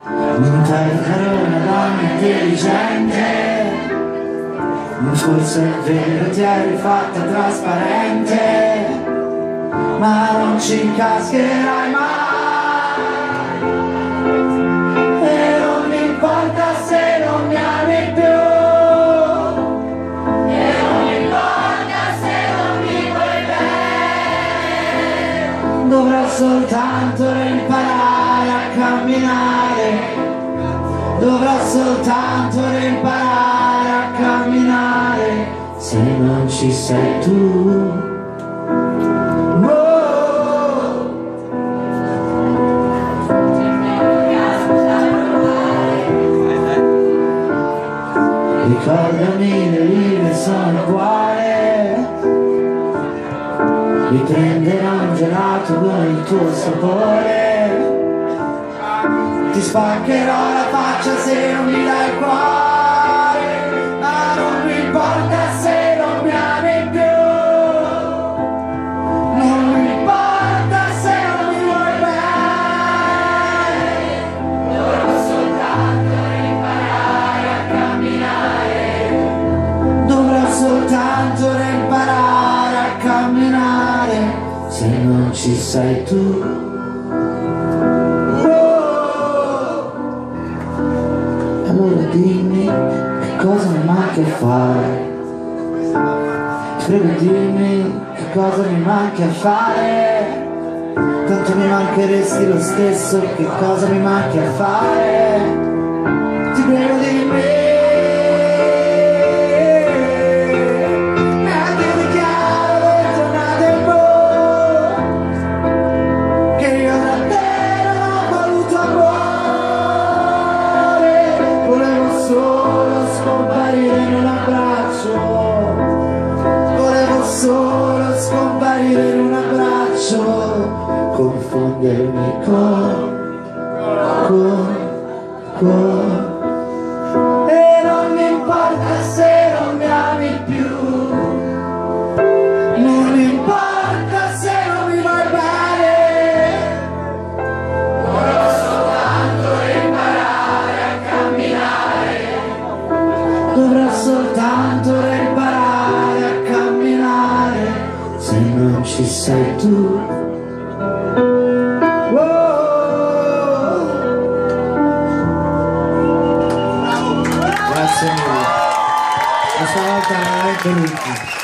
Interpretare una donna intelligente, forse è vero ti eri fatta trasparente, ma non ci cascherai mai. E non mi importa se non mi ami più, e non mi importa se non mi vuoi bene. Dovrò soltanto imparare a camminare, dovrò soltanto imparare a camminare, se non ci sei tu. Ricordami le linee sono uguali, mi prenderò un gelato con il tuo sapore, ti spaccherò la faccia se non mi dai il cuore, ma non mi importa se non mi ami più, non mi importa se non mi vuoi bene. Dovrò soltanto imparare a camminare, dovrò soltanto imparare a camminare, se non ci sei tu. Allora dimmi che cosa mi manca a fare, prego dimmi che cosa mi manca a fare, tanto mi mancheresti lo stesso, che cosa mi manca a fare, ti prego dimmi. Solo scomparire in un abbraccio, confondermi con e non mi importa se non mi ami più, non mi importa se non mi vuoi bene. Dovrò soltanto imparare a camminare, dovrò soltanto imparare a camminare, se non ci sei tu. Grazie mille, questa volta veramente l'ultima.